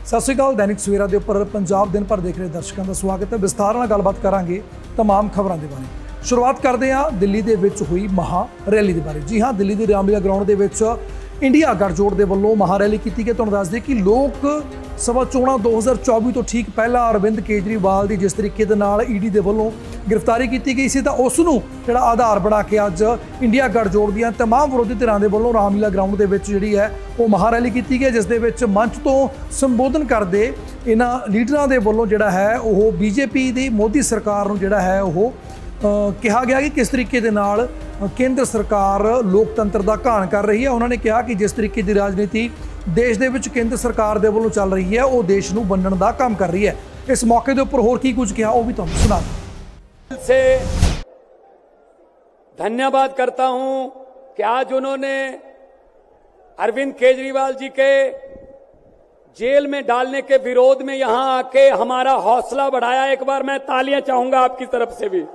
सत श्री अकाल। दैनिक सवेरा के उपर पंजाब दिन भर देख रहे दर्शकों का स्वागत है। विस्तार नाल गलबात करांगे तमाम खबरों के बारे। शुरुआत करते हैं दिल्ली के विच हुई महा रैली के बारे। जी हाँ, दिल्ली के रामलीला ग्राउंड के विच इंडिया गठजोड़ के वलों महा रैली की गई। तुहानूं दस दें कि लोक सभा चोणां 2024 तो ठीक पहला अरविंद केजरीवाल की जिस तरीके दे नाल ईडी के वलों गिरफ्तारी की गई सी, तां उसनूं जिहड़ा आधार बना के अज इंडिया गठजोड़ दीआं तमाम विरोधी धिरां दे वलों रामलीला ग्राउंड के विच जिहड़ी है वो महा रैली की गई, जिस दे विच मंच तो संबोधन करदे इन्हां लीडरां दे वलों जिहड़ा है वो बीजेपी दी मोदी सरकार नूं जिहड़ा है वो कहा गया कि किस तरीके दे नाल केंद्र सरकार लोकतंत्र का घाण कर रही है। उन्होंने कहा कि जिस तरीके की राजनीति देश दे विच केंद्र सरकार दे वलों चल रही है वो देश नूं वंडण दा काम कर रही है। इस मौके के उपर होर की कुछ कहा वो भी तुहानूं सुना से धन्यवाद करता हूं कि आज उन्होंने अरविंद केजरीवाल जी के जेल में डालने के विरोध में यहां आके हमारा हौसला बढ़ाया। एक बार मैं तालियां चाहूंगा आपकी तरफ से भी।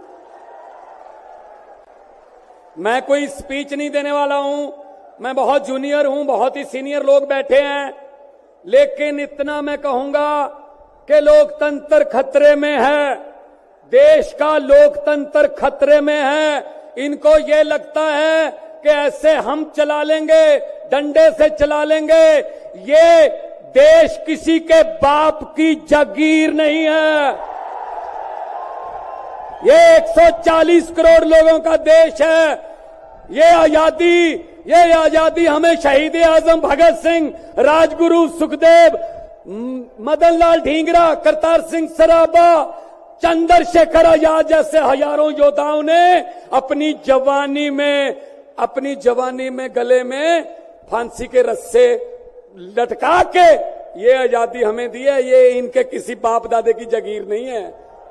मैं कोई स्पीच नहीं देने वाला हूं, मैं बहुत जूनियर हूं, बहुत ही सीनियर लोग बैठे हैं, लेकिन इतना मैं कहूंगा कि लोकतंत्र खतरे में है, देश का लोकतंत्र खतरे में है। इनको ये लगता है कि ऐसे हम चला लेंगे, डंडे से चला लेंगे। ये देश किसी के बाप की जागीर नहीं है, ये 140 करोड़ लोगों का देश है। ये आजादी हमें शहीद आजम भगत सिंह, राजगुरु सुखदेव, मदन लाल ढींगरा, करतार सिंह सराबा, चंद्रशेखर आजाद जैसे हजारों योद्धाओं ने अपनी जवानी में गले में फांसी के रस्से लटका के ये आजादी हमें दी है। ये इनके किसी बाप दादे की जागीर नहीं है।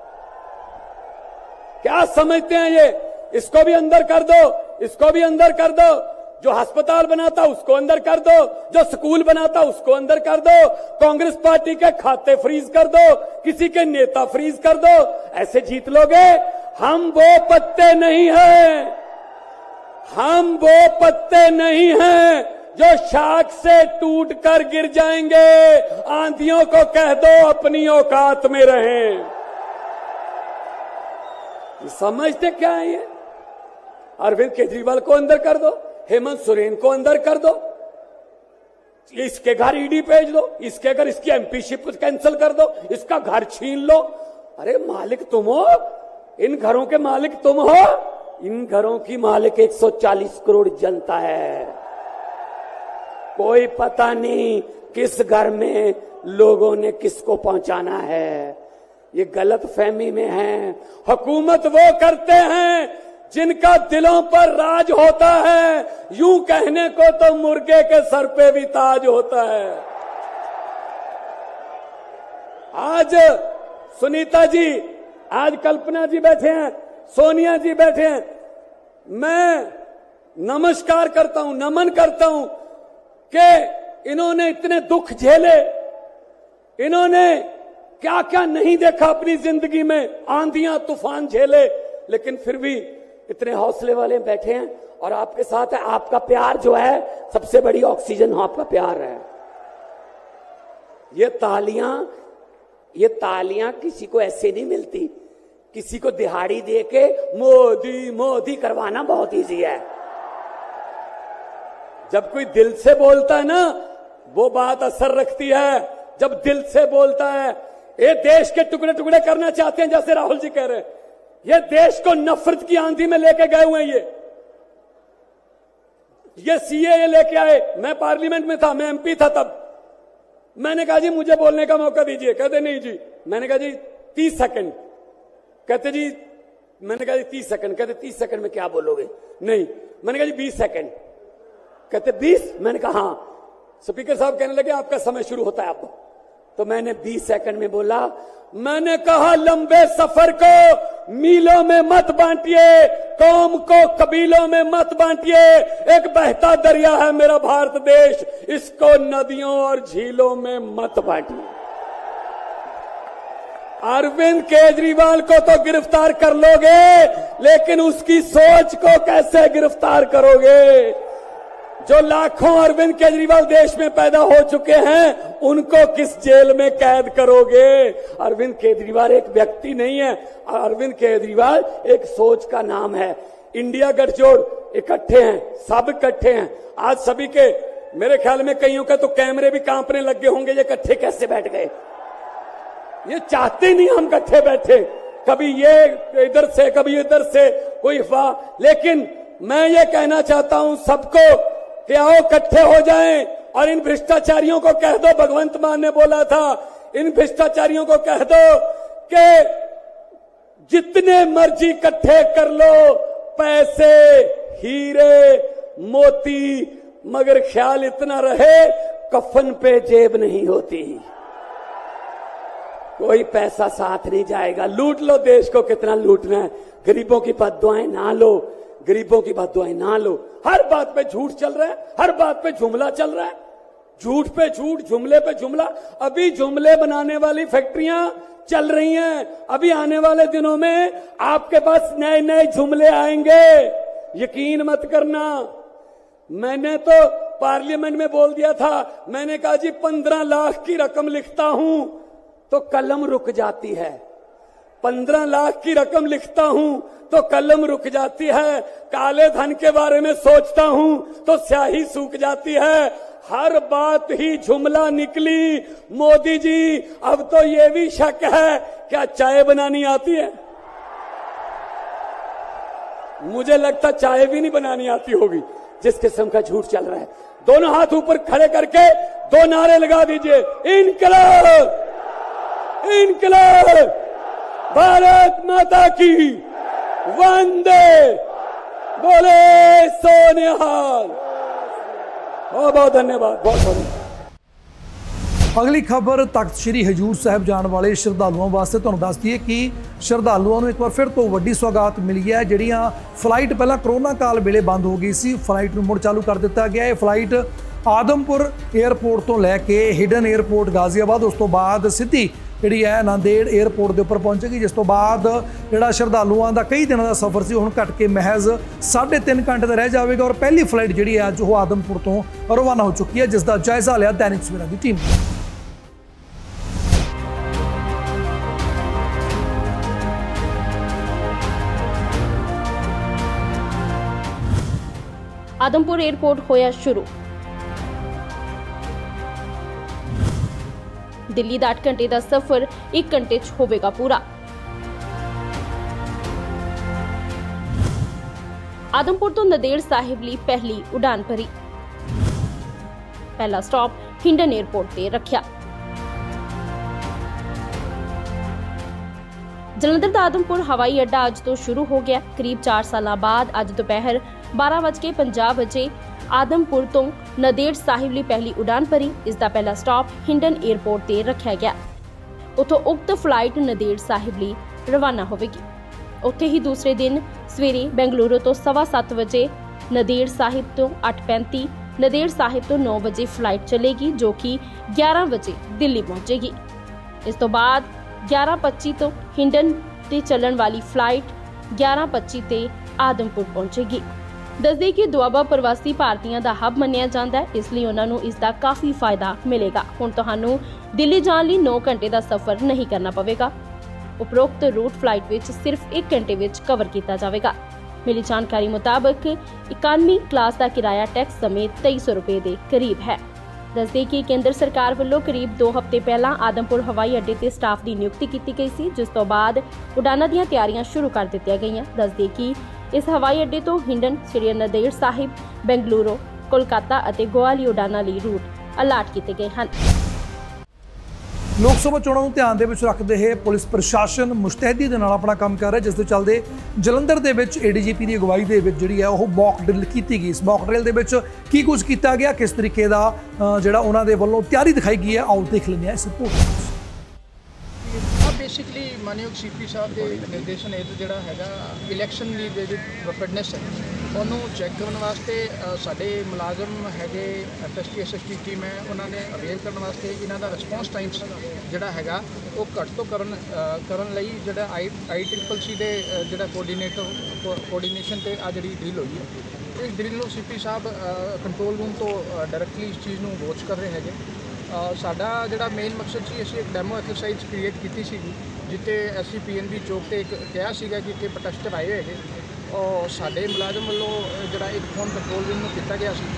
क्या समझते हैं ये? इसको भी अंदर कर दो, इसको भी अंदर कर दो। जो अस्पताल बनाता उसको अंदर कर दो, जो स्कूल बनाता उसको अंदर कर दो, कांग्रेस पार्टी के खाते फ्रीज कर दो, किसी के नेता फ्रीज कर दो। ऐसे जीत लोगे? हम वो पत्ते नहीं हैं, हम वो पत्ते नहीं हैं जो शाख से टूट कर गिर जाएंगे। आंधियों को कह दो अपनी औकात में रहें। समझते क्या है ये? अरविंद केजरीवाल को अंदर कर दो, हेमंत सोरेन को अंदर कर दो, इसके घर ईडी भेज दो, इसके घर इसकी एमपीशिप कैंसिल कर दो, इसका घर छीन लो। अरे मालिक तुम हो, इन घरों के मालिक तुम हो। इन घरों की मालिक 140 करोड़ जनता है। कोई पता नहीं किस घर में लोगों ने किसको पहुंचाना है। ये गलत फहमी में है। हुकूमत वो करते हैं जिनका दिलों पर राज होता है। यूं कहने को तो मुर्गे के सर पे भी ताज होता है। आज सुनीता जी, आज कल्पना जी बैठे हैं, सोनिया जी बैठे हैं। मैं नमस्कार करता हूं, नमन करता हूं कि इन्होंने इतने दुख झेले, इन्होंने क्या क्या नहीं देखा अपनी जिंदगी में, आंधियां तूफान झेले, लेकिन फिर भी इतने हौसले वाले बैठे हैं और आपके साथ है। आपका प्यार जो है सबसे बड़ी ऑक्सीजन आपका प्यार है। ये तालियां किसी को ऐसे नहीं मिलती। किसी को दिहाड़ी दे के मोदी मोदी करवाना बहुत इजी है। जब कोई दिल से बोलता है ना, वो बात असर रखती है। जब दिल से बोलता है, ये देश के टुकड़े टुकड़े करना चाहते हैं, जैसे राहुल जी कह रहे हैं। ये देश को नफरत की आंधी में लेके गए हुए हैं। ये सीएए लेके आए। मैं पार्लियामेंट में था, मैं एमपी था तब। मैंने कहा जी मुझे बोलने का मौका दीजिए। कहते नहीं जी। मैंने कहा जी 30 सेकंड। कहते जी, मैंने कहा जी 30 सेकंड। कहते 30 सेकंड में क्या बोलोगे? नहीं। मैंने कहा जी 20 सेकंड। कहते 20? मैंने कहा हाँ। स्पीकर साहब कहने लगे आपका समय शुरू होता है अब। तो मैंने 20 सेकंड में बोला। मैंने कहा लंबे सफर को मीलों में मत बांटिए, कौम को कबीलों में मत बांटिए। एक बहता दरिया है मेरा भारत देश, इसको नदियों और झीलों में मत बांटिए। अरविंद केजरीवाल को तो गिरफ्तार कर लोगे, लेकिन उसकी सोच को कैसे गिरफ्तार करोगे? जो लाखों अरविंद केजरीवाल देश में पैदा हो चुके हैं, उनको किस जेल में कैद करोगे? अरविंद केजरीवाल एक व्यक्ति नहीं है, अरविंद केजरीवाल एक सोच का नाम है। इंडिया गठजोड़ इकट्ठे हैं, सब इकट्ठे हैं। आज सभी के, मेरे ख्याल में कईयों के तो कैमरे भी कांपने लग गए होंगे, ये इकट्ठे कैसे बैठ गए? ये चाहते नहीं हम इकट्ठे बैठे, कभी ये इधर से कभी इधर से, कोई अफवाह। लेकिन मैं ये कहना चाहता हूं सबको कि आओ इकट्ठे हो जाएं और इन भ्रष्टाचारियों को कह दो, भगवंत मान ने बोला था, इन भ्रष्टाचारियों को कह दो कि जितने मर्जी इकट्ठे कर लो, पैसे, हीरे, मोती, मगर ख्याल इतना रहे कफन पे जेब नहीं होती, कोई पैसा साथ नहीं जाएगा। लूट लो देश को, कितना लूटना है। गरीबों की बददुआएं ना लो, गरीबों की बददुआएं ना लो। हर बात पे झूठ चल रहा है, हर बात पे जुमला चल रहा है, झूठ पे झूठ, जुमले पे जुमला। अभी जुमले बनाने वाली फैक्ट्रियां चल रही हैं, अभी आने वाले दिनों में आपके पास नए नए जुमले आएंगे, यकीन मत करना। मैंने तो पार्लियामेंट में बोल दिया था, मैंने कहा जी 15 लाख की रकम लिखता हूं तो कलम रुक जाती है, 15 लाख की रकम लिखता हूं तो कलम रुक जाती है, काले धन के बारे में सोचता हूं तो स्याही सूख जाती है। हर बात ही जुमला निकली। मोदी जी, अब तो ये भी शक है, क्या चाय बनानी आती है? मुझे लगता चाय भी नहीं बनानी आती होगी, जिस किस्म का झूठ चल रहा है। दोनों हाथ ऊपर खड़े करके 2 नारे लगा दीजिए, इनकलाब, इनकलाब, भारत माता की, वंदे, बोले सोनिहाल। बहुत बहुत धन्यवाद, बहुत बहुत। अगली खबर तख्त श्री हजूर साहब जाने वाले श्रद्धालुओं वास्ते तुहानूं दस दईए कि श्रद्धालुओं नूं एक बार फिर तो वड्डी सौगात मिली है। जिहड़ियां फ्लाइट पहलां करोना काल वेले बंद हो गई सी, फ्लाइट नूं मुड़ चालू कर दिता गया है। फ्लाइट आदमपुर एयरपोर्ट तो लैके हिडन एयरपोर्ट गाजियाबाद, उस तो बाद सीधी जिहड़ी है नांदेड़ एयरपोर्ट के उपर पहुंचेगी, जिस तो बाद जिहड़ा श्रद्धालुओं का कई दिनों का सफ़र से हुण घट के महज 3.5 घंटे का रह जाएगा और पहली फ्लाइट जिहड़ी है अज वो आदमपुर तो रवाना हो चुकी है, जिसका जायजा लिया दैनिक सवेरा की टीम। आदमपुर एयरपोर्ट होया शुरू। दिल्ली का 8 घंटे का सफर 1 घंटे च होवेगा पूरा। आदमपुर तो नंदेड़ साहिब ਲਈ पहली उड़ान भरी। पहला स्टॉप हिंडन एयरपोर्ट ते रखिया। जलंधर का आदमपुर हवाई अड्डा अज तो शुरू हो गया। करीब 4 साल बाद अज दोपहर 12:50 आदमपुर तो नंदेड़ साहिब ਲਈ पहली उड़ान भरी। इसका पहला स्टॉप हिंडन एयरपोर्ट ते रखा गया। उतों उक्त फ्लाइट नंदेड़ साहिब ਲਈ रवाना होगी। उत्थे ही दूसरे दिन सवेरे बेंगलुरु तो 7:15 नंदेड़ साहिब तो 8:35, नंदेड़ साहिब तो 9 बजे फ्लाइट चलेगी, जो कि 11 बजे दिल्ली पहुंचेगी। इस तो बाद 11:25 तो हिंडन ते चलन वाली फ्लाइट 11:25 ते आदमपुर पहुंचेगी। दस दें कि दुआबा प्रवासी भारतीयों का हब मन्निया जाता है, इसलिए उन्होंने इसका काफ़ी फायदा मिलेगा। हुण तुहानूं दिल्ली जाने लिए 9 घंटे का सफ़र नहीं करना पवेगा। उपरोक्त रूट फ्लाइट विच सिर्फ 1 घंटे विच कवर किया जाएगा। मिली जानकारी मुताबिक इकानमी क्लास का किराया टैक्स समेत 2300 रुपए के करीब है। दस दें कि केंद्र सरकार वालों करीब 2 हफ्ते पहला आदमपुर हवाई अड्डे ते स्टाफ की नियुक्ति की गई सी, जिस तो बाद उड़ानां दीयां तैयारियां शुरू कर दित्तियां गईयां। दस दें कि इस हवाई अड्डे तो हिंडन, श्री नंदेड़ साहिब, बेंगलुरु, कोलकाता और गोवा ਲਈ उड़ानां ਲਈ रूट अलाट किए गए हैं। लोक सभा चोਣਾਂ ਨੂੰ ਧਿਆਨ ਦੇ ਵਿੱਚ ਰੱਖਦੇ ਹੋਏ ਪੁਲਿਸ ਪ੍ਰਸ਼ਾਸਨ ਮੁਸ਼ਤੈਦੀ ਦੇ ਨਾਲ ਆਪਣਾ ਕੰਮ ਕਰ ਰਿਹਾ, ਜਿਸ ਦੇ ਚੱਲਦੇ ਜਲੰਧਰ ਦੇ ਵਿੱਚ ਏਡੀਜੀਪੀ ਦੀ ਅਗਵਾਈ ਦੇ ਵਿੱਚ ਜਿਹੜੀ ਹੈ ਉਹ ਮੌਕ ਡਰਿਲ ਕੀਤੀ ਗਈ। ਇਸ ਮੌਕ ਡਰਿਲ ਦੇ ਵਿੱਚ ਕੀ ਕੁਝ ਕੀਤਾ ਗਿਆ, ਕਿਸ ਤਰੀਕੇ ਦਾ ਜਿਹੜਾ ਉਹਨਾਂ ਦੇ ਵੱਲੋਂ ਤਿਆਰੀ ਦਿਖਾਈ ਗਈ ਹੈ, ਆਓ ਦੇਖ ਲੈਂਦੇ ਹਾਂ ਇਸ ਰਿਪੋਰਟ ਵਿੱਚ। बेसिकली मानयोग सीपी साहब के निर्देशन हेतु जोड़ा है इलैक्शन की जी प्रिपेयरनेस है ਉਹਨੂੰ ਚੈੱਕ ਕਰਨ ਵਾਸਤੇ ਸਾਡੇ ਮੁਲਾਜ਼ਮ ਹੈਗੇ FST SST ਟੀਮ ਹੈ, ਉਹਨਾਂ ਨੇ ਅਵੇਅਰ ਕਰਨ ਵਾਸਤੇ ਇਹਨਾਂ ਦਾ ਰਿਸਪੌਂਸ ਟਾਈਮ ਜਿਹੜਾ ਹੈਗਾ ਉਹ ਘੱਟ ਤੋਂ ਕਰਨ ਲਈ ਜਿਹੜਾ ICCC ਦੇ ਜਿਹੜਾ ਕੋਆਰਡੀਨੇਸ਼ਨ ਤੇ ਆ ਜਿਹੜੀ ਡਰਿਲ ਹੋਈ ਹੈ, ਇਸ ਡਰਿਲ ਨੂੰ CP ਸਾਹਿਬ ਕੰਟਰੋਲ ਰੂਮ ਤੋਂ ਡਾਇਰੈਕਟਲੀ ਇਸ ਚੀਜ਼ ਨੂੰ ਵਾਚ ਕਰ ਰਹੇ ਹੈਗੇ। ਸਾਡਾ ਜਿਹੜਾ ਮੇਨ ਮਕਸਦ ਸੀ, ਅਸੀਂ ਇੱਕ ਡੈਮੋ ਐਕਸਰਸਾਈਜ਼ ਕ੍ਰੀਏਟ ਕੀਤੀ ਸੀ ਜਿੱਥੇ ਅਸੀਂ PNB ਚੌਕ ਤੇ ਇੱਕ ਕਿਹਾ ਸੀਗਾ ਕਿ ਇੱਥੇ ਪ੍ਰੋਟੈਸਟਰ ਆਏ ਹੈਗੇ, ਔਰ ਸਾਡੇ ਮੁਲਾਜ਼ਮ ਵੱਲੋਂ ਜਿਹੜਾ ਇੱਕ ਫੋਨ ਕੰਟਰੋਲ ਰੂਮ ਨੂੰ ਕੀਤਾ ਗਿਆ ਸੀ।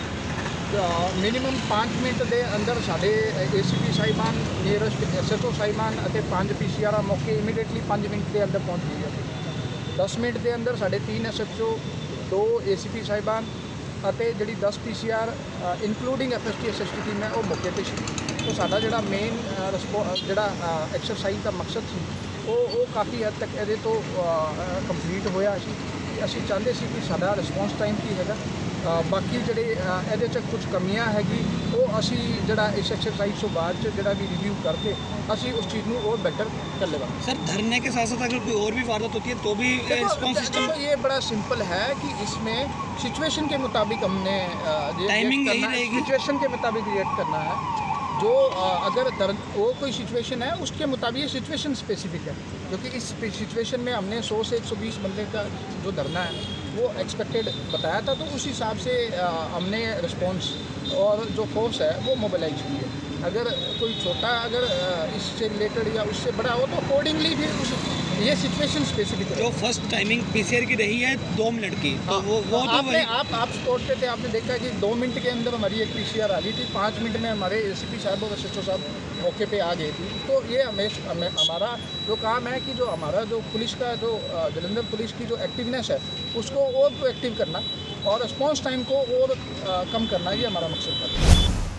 ਮਿਨੀਮਮ 5 ਮਿੰਟ ਦੇ ਅੰਦਰ ਸਾਡੇ ACP ਸਾਹਿਬਾਨ, ਨੀਅਰੈਸਟ SHO ਸਾਹਿਬਾਨ ਅਤੇ 5 PCR ਮੌਕੇ ਇਮੀਡੀਏਟਲੀ 5 ਮਿੰਟ ਦੇ ਅੰਦਰ ਪਹੁੰਚ ਗਏ। 10 ਮਿੰਟ ਦੇ ਅੰਦਰ ਸਾਡੇ 3 SHO, 2 ACP ਸਾਹਿਬਾਨ ਅਤੇ ਜਿਹੜੀ 10 PCR including FST SST team ਹੈ ਉਹ ਮੌਕੇ 'ਤੇ ਸੀ। तो साडा जिहड़ा मेन जिहड़ा एक्सरसाइज का मकसद सी वो काफ़ी हद तक ये तो कंप्लीट होया सी। असीं चाहते सी कि साडा रिस्पॉन्स टाइम की हैगा, बाकी जिहड़े इहदे च कुछ कमियां हैगी वो असीं जिहड़ा इस एक्सरसाइज तो बाद जिहड़ा भी रिव्यू करके असीं उस चीज़ नूं और बेटर कर लेगा। सर धरने के साथ साथ अगर कोई और भी वारदात होती है तो भी रिस्पॉन्स सिस्टम ये बड़ा सिंपल है कि इसमें सिचुएशन के मुताबिक हमने टाइमिंग यही रहेगी, सिचुएशन के मुताबिक रिएक्ट करना है। जो अगर वो कोई सिचुएशन है उसके मुताबिक ये सिचुएशन स्पेसिफिक है, क्योंकि इस सिचुएशन में हमने 100 से 120 बंदे का जो धरना है वो एक्सपेक्टेड बताया था, तो उस हिसाब से हमने रिस्पॉन्स और जो फोर्स है वो मोबिलाइज की है। अगर कोई छोटा अगर इससे रिलेटेड या उससे बड़ा हो तो अकॉर्डिंगली भी उस ये सिचुएशन स्पेसिफिक है। जो फर्स्ट टाइमिंग PCR की रही है 2 मिनट की, तो वो तो आपने आप स्पॉट पे थे, आपने देखा कि 2 मिनट के अंदर हमारी एक PCR आ गई थी, 5 मिनट में हमारे ACP साहब और SHO साहब मौके पे आ गए थी। तो ये हमारा जो काम है कि जो हमारा जो पुलिस का जो जलंधर पुलिस की जो एक्टिवनेस है उसको और प्रोएक्टिव करना और रिस्पॉन्स टाइम को और कम करना, ये हमारा मकसद है।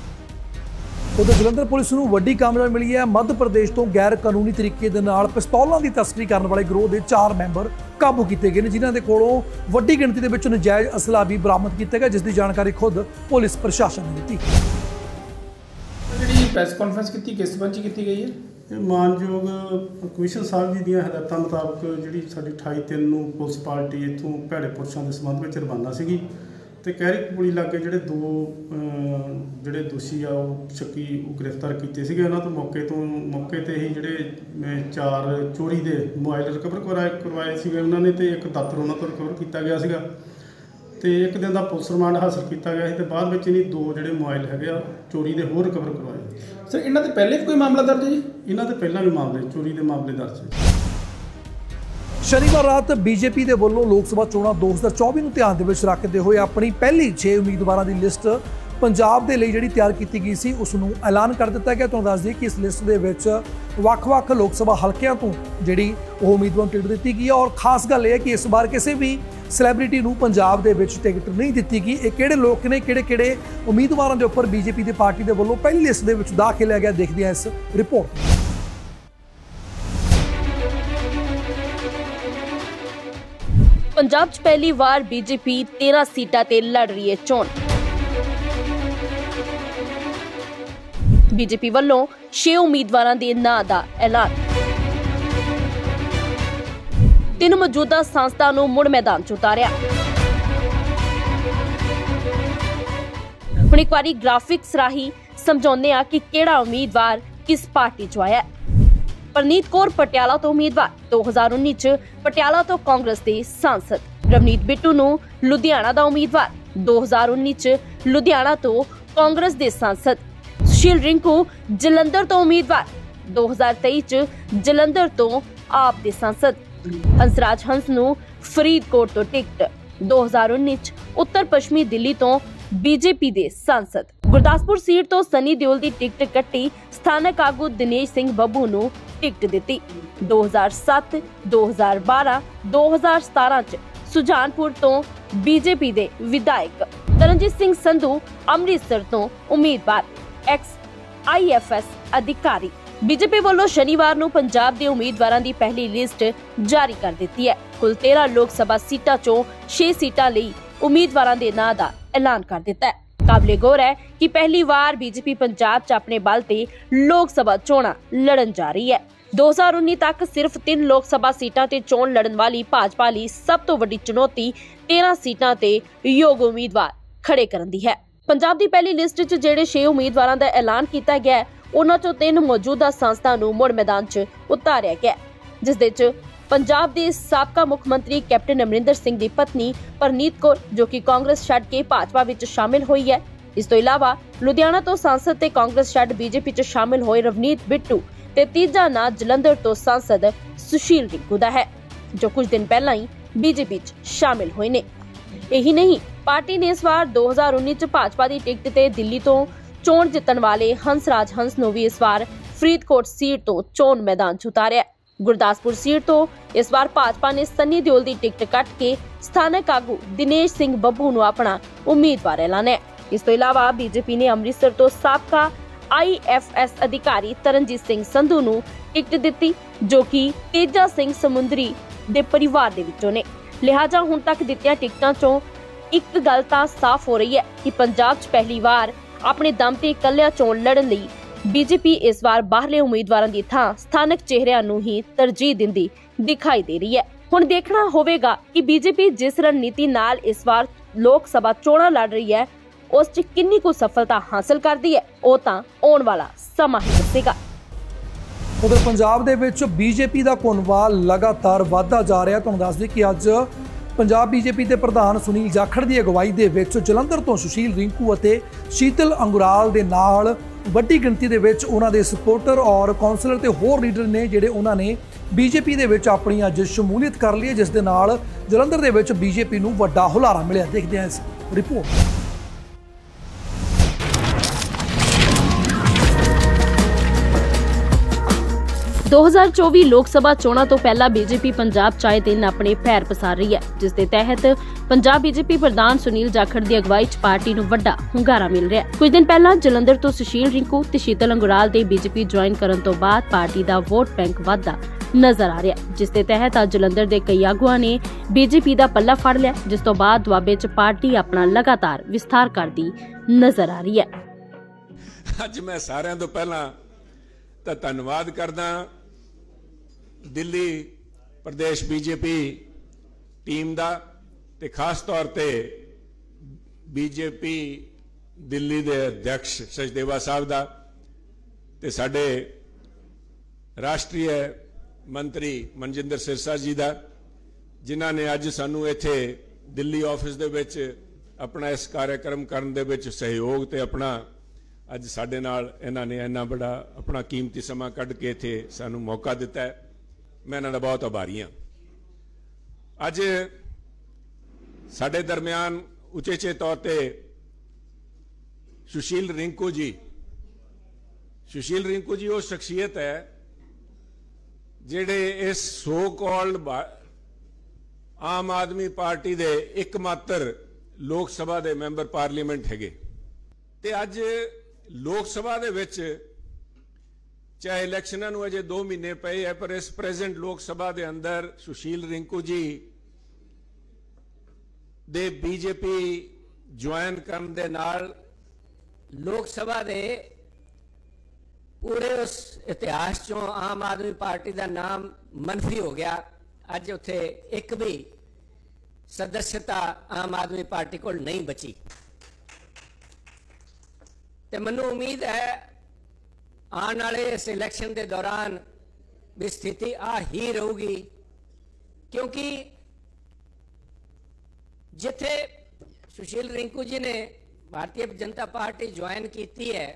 उधर जलंधर पुलिस ਨੂੰ ਵੱਡੀ ਕਾਮਯਾਬੀ ਮਿਲੀ ਹੈ। मध्य प्रदेश ਤੋਂ गैर कानूनी तरीके ਦੇ ਨਾਲ ਪਿਸਤੌਲਾਂ ਦੀ ਤਸਕਰੀ ਕਰਨ ਵਾਲੇ ਗਿਰੋਹ ਦੇ 4 ਮੈਂਬਰ ਕਾਬੂ ਕੀਤੇ ਗਏ ਨੇ, ਜਿਨ੍ਹਾਂ ਦੇ ਕੋਲੋਂ ਵੱਡੀ ਗਿਣਤੀ ਦੇ ਵਿੱਚ ਨਜਾਇਜ਼ ਅਸਲਾ ਵੀ ਬਰਾਮਦ ਕੀਤਾ ਗਿਆ, ਜਿਸ ਦੀ ਜਾਣਕਾਰੀ ਖੁਦ ਪੁਲਿਸ ਪ੍ਰਸ਼ਾਸਨ ਨੇ ਦਿੱਤੀ। ਜਿਹੜੀ ਪ੍ਰੈਸ ਕਾਨਫਰੰਸ ਕੀਤੀ ਕਿਸ ਸੰਬੰਧ ਕੀਤੀ ਗਈ ਹੈ? ਇਹ ਮਾਨਯੋਗ ਕਮਿਸ਼ਨ ਸਾਹਿਬ ਜੀ ਦੀਆਂ ਹਦਾਇਤਾਂ ਮੁਤਾਬਕ ਜਿਹੜੀ ਸਾਡੀ 28/3 ਨੂੰ ਪੁਲਿਸ ਪਾਰਟੀ ਇੱਥੋਂ ਭੈੜੇ ਪੁਰਸ਼ਾਂ ਦੇ ਸੰਬੰਧ ਵਿੱਚ ਰਵਾਨਾ ਸੀਗੀ ਤੇ ਕਹਿਰੀ ਪੁਲੀ ਲਾਗੇ ਜਿਹੜੇ 2 ਜਿਹੜੇ ਦੋਸ਼ੀ ਆ ਉਹ ਸ਼ੱਕੀ ਗ੍ਰਿਫਤਾਰ ਕੀਤੇ ਸੀਗੇ। ਉਹਨਾਂ ਤੋਂ ਮੌਕੇ ਤੇ ਹੀ ਜਿਹੜੇ 4 ਚੋਰੀ ਦੇ ਮੋਬਾਈਲ ਰਿਕਵਰ ਕਰਵਾਏ ਸੀਗੇ ਉਹਨਾਂ ਨੇ, ਤੇ ਇੱਕ ਦਾਤਰ ਉਹਨਾਂ ਤੋਂ ਰਿਕਵਰ ਕੀਤਾ ਗਿਆ ਸੀਗਾ ਤੇ 1 ਦਿਨ ਦਾ ਪੁਲਿਸ ਰਿਮਾਂਡ ਹਾਸਲ ਕੀਤਾ ਗਿਆ ਸੀ ਤੇ ਬਾਅਦ ਵਿੱਚ ਇਹਨੀ 2 ਜਿਹੜੇ ਮੋਬਾਈਲ ਹੈਗੇ ਆ ਚੋਰੀ ਦੇ ਹੋਰ ਰਿਕਵਰ ਕਰਵਾਏ। ਸਰ ਇਹਨਾਂ ਦੇ ਪਹਿਲੇ ਵੀ ਕੋਈ ਮਾਮਲਾ ਦਰਜ ਹੈ ਜੀ? ਇਹਨਾਂ ਦੇ ਪਹਿਲਾਂ ਵੀ ਮਾਮਲੇ ਚੋਰੀ ਦੇ ਮਾਮਲੇ ਦਰਜ ਹੈ। शनिवार रात बीजेपी ਦੇ ਵੱਲੋਂ ਲੋਕ ਸਭਾ ਚੋਣਾਂ 2024 ਨੂੰ ਧਿਆਨ ਦੇ ਵਿੱਚ ਰੱਖਦੇ ਹੋਏ ਆਪਣੀ ਪਹਿਲੀ 6 ਉਮੀਦਵਾਰਾਂ ਦੀ ਲਿਸਟ ਪੰਜਾਬ ਦੇ ਲਈ ਜਿਹੜੀ ਤਿਆਰ ਕੀਤੀ ਗਈ ਸੀ ਉਸ ਨੂੰ ਐਲਾਨ ਕਰ ਦਿੱਤਾ ਗਿਆ। ਤੁਹਾਨੂੰ ਦੱਸ ਦਈਏ ਕਿ ਇਸ ਲਿਸਟ ਦੇ ਵਿੱਚ ਵੱਖ-ਵੱਖ ਲੋਕ ਸਭਾ ਹਲਕਿਆਂ ਤੋਂ ਜਿਹੜੀ ਉਹ ਉਮੀਦਵਾਰ ਨੂੰ ਟਿਕਟ ਦਿੱਤੀ ਗਈ ਹੈ, ਔਰ ਖਾਸ ਗੱਲ ਇਹ ਹੈ ਕਿ ਇਸ ਵਾਰ ਕਿਸੇ ਵੀ ਸੈਲੀਬ੍ਰਿਟੀ ਨੂੰ ਪੰਜਾਬ ਦੇ ਵਿੱਚ ਟਿਕਟ ਨਹੀਂ ਦਿੱਤੀ ਗਈ। ਇਹ ਕਿਹੜੇ ਲੋਕ ਨੇ, ਕਿਹੜੇ ਉਮੀਦਵਾਰਾਂ ਦੇ ਉੱਪਰ ਬੀਜੇਪੀ ਦੀ ਪਾਰਟੀ ਦੇ ਵੱਲੋਂ ਪਹਿਲੀ ਲਿਸਟ ਦੇ ਵਿੱਚ ਦਾਖਲ ਹੈ ਗਿਆ, ਦੇਖਦੇ ਹਾਂ ਇਸ ਰਿਪੋਰਟ। पंजाब 'ਚ ਪਹਿਲੀ ਵਾਰ बीजेपी 13 सीटां ते लड़ रही है चोण। बीजेपी ਵੱਲੋਂ 6 ਉਮੀਦਵਾਰਾਂ ਦੇ ਨਾਂ ਦਾ ਐਲਾਨ। 3 ਮੌਜੂਦਾ ਸੰਸਥਾਵਾਂ ਨੂੰ ਮੁੜ ਮੈਦਾਨ 'ਚ ਉਤਾਰਿਆ। ਹੁਣ ਇੱਕ ਵਾਰੀ ਗ੍ਰਾਫਿਕਸ ਰਾਹੀਂ ਸਮਝਾਉਂਦੇ ਆ ਕਿ ਕਿਹੜਾ ਉਮੀਦਵਾਰ ਕਿਸ ਪਾਰਟੀ 'ਚ ਆਇਆ। परनीत कौर पटियाला तो उम्मीदवार, 2019 च पटियाला तो कांग्रेस के सांसद। रवनीत बिट्टू नूं लुधियाना दा उम्मीदवार, 2019 च लुधियाना तो कांग्रेस के सांसद। सुशील रिंकू जलंधर तो उम्मीदवार, 2023 च जलंधर तो आप दे सांसद। हंसराज हंस नूं फरीदकोट तो टिकट, 2019 च उत्तर पश्चिमी दिल्ली तो बीजेपी के सांसद। गुरदासपुर सीट तो सनी देओल की टिकट कट्टी, स्थानक आगू दिनेश सिंह बब्बू नूं टिकट दी। 2007, 2012, 2017 च सुजानपुर तो बीजेपी दे विधायक। तरनजीत सिंह संधू अमृतसर तो उम्मीदवार, एक्स IFS अधिकारी। बीजेपी ਵੱਲੋਂ शनिवार ਨੂੰ पंजाब ਦੇ ਉਮੀਦਵਾਰਾਂ ਦੀ ਪਹਿਲੀ ਲਿਸਟ ਜਾਰੀ ਕਰ ਦਿੱਤੀ ਹੈ। ਕੁੱਲ 13 ਲੋਕ ਸਭਾ ਸੀਟਾਂ ਚੋਂ 6 ਸੀਟਾਂ ਲਈ ਉਮੀਦਵਾਰਾਂ ਦੇ ਨਾਂ ਦਾ ਐਲਾਨ ਕਰ ਦਿੱਤਾ ਹੈ। काबिले गौर है कि पहली बार बीजेपी पंजाब च अपने बल ते लोक सभा चोणां लड़न जा रही है। 2019 ਤੱਕ ਸਿਰਫ 3 ਲੋਕ ਸਭਾ ਸੀਟਾਂ ਤੇ ਚੋਣ ਲੜਨ ਵਾਲੀ ਭਾਜਪਾ ਲਈ ਸਭ ਤੋਂ ਵੱਡੀ ਚੁਣੌਤੀ 13 ਸੀਟਾਂ ਤੇ ਯੋਗ ਉਮੀਦਵਾਰ ਖੜੇ ਕਰਨ ਦੀ ਹੈ। ਪੰਜਾਬ ਦੀ ਪਹਿਲੀ ਲਿਸਟ 'ਚ ਜਿਹੜੇ 6 ਉਮੀਦਵਾਰਾਂ ਦਾ ਐਲਾਨ ਕੀਤਾ ਗਿਆ, ਉਹਨਾਂ 'ਚੋਂ 3 ਮੌਜੂਦਾ ਸੰਸਥਾਂ ਨੂੰ ਮੁੜ ਮੈਦਾਨ 'ਚ ਉਤਾਰਿਆ ਗਿਆ, ਜਿਸ ਦੇ 'ਚ ਪੰਜਾਬ ਦੇ ਸਾਬਕਾ ਮੁੱਖ ਮੰਤਰੀ ਕੈਪਟਨ ਅਮਰਿੰਦਰ ਸਿੰਘ ਦੀ ਪਤਨੀ ਪਰਨੀਤ ਕੌਰ, ਜੋ ਕਿ ਕਾਂਗਰਸ ਛੱਡ ਕੇ ਭਾਜਪਾ ਵਿੱਚ ਸ਼ਾਮਿਲ ਹੋਈ ਹੈ। ਇਸ ਤੋਂ ਇਲਾਵਾ ਲੁਧਿਆਣਾ ਤੋਂ ਸੰਸਦ ਤੇ ਕਾਂਗਰਸ ਛੱਡ ਬੀਜੇਪੀ 'ਚ ਸ਼ਾਮਿਲ ਹੋਏ ਰਵਨੀਤ ਬਿੱਟੂ ਤੇ ਤੀਜਾ ਨਾਂ ਜਲੰਧਰ ਤੋਂ ਸੰਸਦ ਸੁਸ਼ੀਲ ਰਿੰਕੂ ਦਾ ਹੈ, ਜੋ ਕੁਝ ਦਿਨ ਪਹਿਲਾਂ ਹੀ ਬੀਜੇਪੀ 'ਚ ਸ਼ਾਮਿਲ ਹੋਏ ਨੇ। ਇਹੀ ਨਹੀਂ, ਪਾਰਟੀ ਨੇ ਇਸ ਵਾਰ 2019 'ਚ ਭਾਜਪਾ ਦੀ ਟਿਕਟ ਤੇ ਦਿੱਲੀ ਤੋਂ ਚੋਣ ਜਿੱਤਣ ਵਾਲੇ ਹੰਸਰਾਜ ਹੰਸ ਨੂੰ ਵੀ ਇਸ ਵਾਰ ਫਰੀਦਕੋਟ ਸੀਟ ਤੋਂ ਚੋਣ ਮੈਦਾਨ 'ਚ ਉਤਾਰਿਆ। ਗੁਰਦਾਸਪੁਰ ਸੀਟ ਤੋਂ ਇਸ ਵਾਰ ਭਾਜਪਾ ਨੇ ਸੰਨੀ ਦਿਓਲ ਦੀ ਟਿਕਟ ਕੱਟ ਕੇ ਸਥਾਨਕ ਆਗੂ ਦਿਨੇਸ਼ ਸਿੰਘ ਬੱਬੂ ਨੂੰ ਆਪਣਾ ਉਮੀਦਵਾਰ ਐਲਾਨਿਆ। ਇਸ ਤੋਂ ਇਲਾਵਾ ਬੀਜੇਪੀ ਨੇ ਅੰਮ੍ਰਿਤਸਰ ਤੋਂ ਸਾਬਕਾ IFS ਅਧਿਕਾਰੀ ਤਰਨਜੀਤ ਸਿੰਘ ਸੰਧੂ ਨੂੰ ਟਿਕਟ ਦਿੱਤੀ, ਜੋ ਕਿ ਤੇਜਾ ਸਿੰਘ ਸਮੁੰਦਰੀ ਦੇ ਪਰਿਵਾਰ ਦੇ ਵਿੱਚੋਂ ਨੇ। ਲਿਹਾਜ਼ਾ ਹੁਣ ਤੱਕ ਦਿੱਤੀਆਂ ਟਿਕਟਾਂ 'ਚੋਂ ਇੱਕ ਗੱਲ ਤਾਂ ਸਾਫ਼ ਹੋ ਰਹੀ ਹੈ ਕਿ ਪੰਜਾਬ 'ਚ ਪਹਿਲੀ ਵਾਰ ਆਪਣੇ ਦਮ ਤੇ ਇਕੱਲਿਆਂ ਚੋਣ ਲੜਨ ਲਈ ਬੀਜੇਪੀ ਇਸ ਵਾਰ ਬਾਹਰਲੇ ਉਮੀਦਵਾਰਾਂ ਦੀ ਥਾਂ ਸਥਾਨਕ ਚਿਹਰਿਆਂ ਨੂੰ ਹੀ ਤਰਜੀਹ ਦਿੰਦੀ ਦਿਖਾਈ ਦੇ ਰਹੀ ਹੈ। ਹੁਣ ਦੇਖਣਾ ਹੋਵੇਗਾ ਕਿ ਬੀਜੇਪੀ ਜਿਸ ਰਣਨੀਤੀ ਨਾਲ ਇਸ ਵਾਰ ਲੋਕ ਸਭਾ ਚੋਣਾਂ ਲੜ ਰਹੀ ਹੈ, ਉਸ 'ਚ ਕਿੰਨੀ ਕੁ ਸਫਲਤਾ ਹਾਸਲ ਕਰਦੀ ਹੈ, ਉਹ ਤਾਂ ਆਉਣ ਵਾਲਾ ਸਮਾਂ ਹੀ ਦੱਸੇਗਾ। ਉਧਰ ਪੰਜਾਬ ਦੇ ਵਿੱਚ ਬੀਜੇਪੀ ਦਾ ਕੁਨਵਾ ਲਗਾਤਾਰ ਵਧਦਾ ਜਾ ਰਿਹਾ। ਤੁਹਾਨੂੰ ਦੱਸ ਦਈਏ ਕਿ ਅੱਜ ਪੰਜਾਬ ਬੀਜੇਪੀ ਦੇ ਪ੍ਰਧਾਨ ਸੁਨੀਲ ਜਾਖੜ ਦੀ ਅਗਵਾਈ ਦੇ ਵਿੱਚ ਜਲੰਧਰ ਤੋਂ ਸੁਸ਼ੀਲ ਰਿੰਕੂ ਅਤੇ ਸ਼ੀਤਲ ਅੰਗੁਰਾਲ ਦੇ ਨਾਲ ਵੱਡੀ ਗਿਣਤੀ ਦੇ ਵਿੱਚ ਉਹਨਾਂ ਦੇ ਸਪੋਰਟਰ ਔਰ ਕੌਂਸਲਰ ਤੇ ਹੋਰ ਲੀਡਰ ਨੇ, ਜਿਹੜੇ ਉਹਨਾਂ ਨੇ ਬੀਜੇਪੀ ਦੇ ਵਿੱਚ ਆਪਣੀ ਅੱਜ ਸ਼ਮੂਲੀਅਤ ਕਰ ਲਈ ਹੈ, ਜਿਸ ਦੇ ਨਾਲ ਜਲੰਧਰ ਦੇ ਵਿੱਚ ਬੀਜੇਪੀ ਨੂੰ ਵੱਡਾ ਹੁਲਾਰਾ ਮਿਲਿਆ। ਦੇਖਦੇ ਹਾਂ ਇਸ ਰਿਪੋਰਟ। 2024 ਲੋਕ ਸਭਾ ਚੋਣਾਂ ਤੋਂ ਪਹਿਲਾਂ ਬੀਜੇਪੀ ਪੰਜਾਬ 'ਚ ਆਏ ਦਿਨ ਆਪਣੇ ਪੈਰ ਪਸਾਰ ਰਹੀ ਹੈ, ਜਿਸ ਦੇ ਤਹਿਤ ਪੰਜਾਬ ਬੀਜੇਪੀ ਪ੍ਰਧਾਨ ਸੁਨੀਲ ਜਾਖੜ ਦੀ ਅਗਵਾਈ 'ਚ ਪਾਰਟੀ ਨੂੰ ਵੱਡਾ ਹੁੰਗਾਰਾ ਮਿਲ ਰਿਹਾ ਹੈ। ਕੁਝ ਦਿਨ ਪਹਿਲਾਂ ਜਲੰਧਰ ਤੋਂ ਸੁਸ਼ੀਲ ਰਿੰਕੂ ਤੇ ਸ਼ੀਤਲ ਅੰਗੁਰਾਲ ਦੇ ਬੀਜੇਪੀ ਜੁਆਇਨ ਕਰਨ ਤੋਂ ਬਾਅਦ ਪਾਰਟੀ ਦਾ ਵੋਟ ਬੈਂਕ ਵਧਦਾ ਨਜ਼ਰ ਆ ਰਿਹਾ, ਜਿਸ ਦੇ ਤਹਿਤ ਅੱਜ ਜਲੰਧਰ ਦੇ ਕਈ ਆਗੂਆਂ ਨੇ ਬੀਜੇਪੀ ਦਾ ਪੱਲਾ ਫੜ ਲਿਆ, ਜਿਸ ਤੋਂ ਬਾਅਦ ਦੁਆਬੇ 'ਚ ਪਾਰਟੀ ਆਪਣਾ ਲਗਾਤਾਰ ਵਿਸਥਾਰ ਕਰਦੀ ਨਜ਼ਰ ਆ ਰਹੀ ਹੈ। ਅੱਜ ਮੈਂ ਸਾਰਿਆਂ ਤੋਂ ਪਹਿਲਾਂ ਤਾਂ ਧੰਨਵਾਦ ਕਰਦਾ ਦਿੱਲੀ ਪ੍ਰਦੇਸ਼ ਬੀਜੇਪੀ ਟੀਮ ਦਾ ਤੇ ਖਾਸ ਤੌਰ ਤੇ ਬੀਜੇਪੀ ਦਿੱਲੀ ਦੇ ਅਧਿਕਸ਼ ਸਚਦੇਵਾ ਸਾਹਿਬ ਦਾ ਤੇ ਸਾਡੇ ਰਾਸ਼ਟਰੀ ਮੰਤਰੀ ਮਨਜਿੰਦਰ ਸਿਰਸਾ ਜੀ ਦਾ, ਜਿਨ੍ਹਾਂ ਨੇ ਅੱਜ ਸਾਨੂੰ ਇੱਥੇ ਦਿੱਲੀ ਆਫਿਸ ਦੇ ਵਿੱਚ ਆਪਣਾ ਇਸ ਕਾਰਜਕ੍ਰਮ ਕਰਨ ਦੇ ਵਿੱਚ ਸਹਿਯੋਗ ਤੇ ਆਪਣਾ ਅੱਜ ਸਾਡੇ ਨਾਲ ਇਹਨਾਂ ਨੇ ਇੰਨਾ ਬੜਾ ਆਪਣਾ ਕੀਮਤੀ ਸਮਾਂ ਕੱਢ ਕੇ ਇੱਥੇ ਸਾਨੂੰ ਮੌਕਾ ਦਿੱਤਾ ਹੈ। ਮੈਂ ਇਹਨਾਂ ਦਾ ਬਹੁਤ ਆਭਾਰੀ ਹਾਂ। ਅੱਜ ਸਾਡੇ ਦਰਮਿਆਨ ਉਚੇਚੇ ਤੌਰ ਤੇ ਸੁਸ਼ੀਲ ਰਿੰਕੂ ਜੀ ਉਹ ਸ਼ਖਸੀਅਤ ਹੈ ਜਿਹੜੇ ਇਸ so called Aam Aadmi party ਦੇ ਇੱਕਮਾਤਰ ਲੋਕ ਸਭਾ ਦੇ ਮੈਂਬਰ ਪਾਰਲੀਮੈਂਟ ਹੈਗੇ ਤੇ ਅੱਜ ਲੋਕ ਸਭਾ ਦੇ ਵਿੱਚ ਚਾਹੇ ਇਲੈਕਸ਼ਨਾਂ ਨੂੰ ਅਜੇ 2 ਮਹੀਨੇ ਪਏ ਹੈ, ਪਰ ਇਸ ਪ੍ਰੈਜ਼ੈਂਟ ਲੋਕ ਸਭਾ ਦੇ ਅੰਦਰ ਸੁਸ਼ੀਲ ਰਿੰਕੂ ਜੀ ਦੇ ਬੀਜੇਪੀ ਜੁਆਇਨ ਕਰਨ ਦੇ ਨਾਲ ਲੋਕ ਸਭਾ ਦੇ ਪੂਰੇ ਉਸ ਇਤਿਹਾਸ ਚੋਂ ਆਮ ਆਦਮੀ ਪਾਰਟੀ ਦਾ ਨਾਮ ਮੰਫੀ ਹੋ ਗਿਆ। ਅੱਜ ਉੱਥੇ ਇੱਕ ਵੀ ਸਦੱਸਤਾ ਆਮ ਆਦਮੀ ਪਾਰਟੀ ਕੋਲ ਨਹੀਂ ਬਚੀ ਤੇ ਮੈਨੂੰ ਉਮੀਦ ਹੈ ਆਉਣ ਵਾਲੇ ਇਸ ਇਲੈਕਸ਼ਨ ਦੇ ਦੌਰਾਨ ਵੀ ਸਥਿਤੀ ਆ ਹੀ ਰਹੂਗੀ, ਕਿਉਂਕਿ ਜਿੱਥੇ ਸੁਸ਼ੀਲ ਰਿੰਕੂ ਜੀ ਨੇ ਭਾਰਤੀ ਜਨਤਾ ਪਾਰਟੀ ਜੁਆਇਨ ਕੀਤੀ ਹੈ,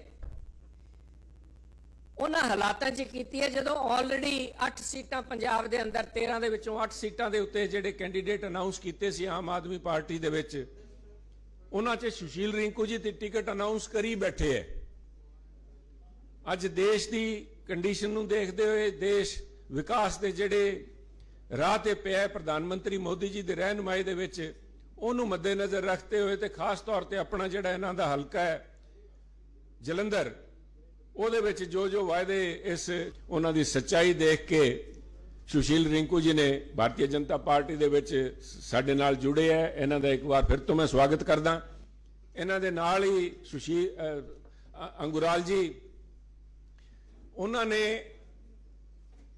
ਉਹਨਾਂ ਹਾਲਾਤਾਂ 'ਚ ਕੀਤੀ ਹੈ ਜਦੋਂ ਆਲਰੇਡੀ 8 ਸੀਟਾਂ ਪੰਜਾਬ ਦੇ ਅੰਦਰ 13 ਦੇ ਵਿੱਚੋਂ 8 ਸੀਟਾਂ ਦੇ ਉੱਤੇ ਜਿਹੜੇ ਕੈਂਡੀਡੇਟ ਅਨਾਉਂਸ ਕੀਤੇ ਸੀ ਆਮ ਆਦਮੀ ਪਾਰਟੀ ਦੇ ਵਿੱਚ, ਉਹਨਾਂ 'ਚ ਸੁਸ਼ੀਲ ਰਿੰਕੂ ਜੀ ਦੀ ਟਿਕਟ ਅਨਾਉਂਸ ਕਰੀ ਬੈਠੇ ਹੈ। ਅੱਜ ਦੇਸ਼ ਦੀ ਕੰਡੀਸ਼ਨ ਨੂੰ ਦੇਖਦੇ ਹੋਏ, ਦੇਸ਼ ਵਿਕਾਸ ਦੇ ਜਿਹੜੇ ਰਾਹ ਤੇ ਪਿਆ ਪ੍ਰਧਾਨ ਮੰਤਰੀ ਮੋਦੀ ਜੀ ਦੀ ਰਹਿਨੁਮਾਈ ਦੇ ਵਿੱਚ, ਉਹਨੂੰ ਮੱਦੇਨਜ਼ਰ ਰੱਖਦੇ ਹੋਏ ਤੇ ਖਾਸ ਤੌਰ ਤੇ ਆਪਣਾ ਜਿਹੜਾ ਇਹਨਾਂ ਦਾ ਹਲਕਾ ਹੈ ਜਲੰਧਰ, ਉਹਦੇ ਵਿੱਚ ਜੋ ਵਾਅਦੇ ਇਸ ਉਹਨਾਂ ਦੀ ਸੱਚਾਈ ਦੇਖ ਕੇ ਸੁਸ਼ੀਲ ਰਿੰਕੂ ਜੀ ਨੇ ਭਾਰਤੀ ਜਨਤਾ ਪਾਰਟੀ ਦੇ ਵਿੱਚ ਸਾਡੇ ਨਾਲ ਜੁੜੇ ਹੈ। ਇਹਨਾਂ ਦਾ ਇੱਕ ਵਾਰ ਫਿਰ ਤੋਂ ਮੈਂ ਸਵਾਗਤ ਕਰਦਾ। ਇਹਨਾਂ ਦੇ ਨਾਲ ਹੀ ਸੁਸ਼ੀਲ ਅੰਗੁਰਾਲ ਜੀ, ਉਹਨਾਂ ਨੇ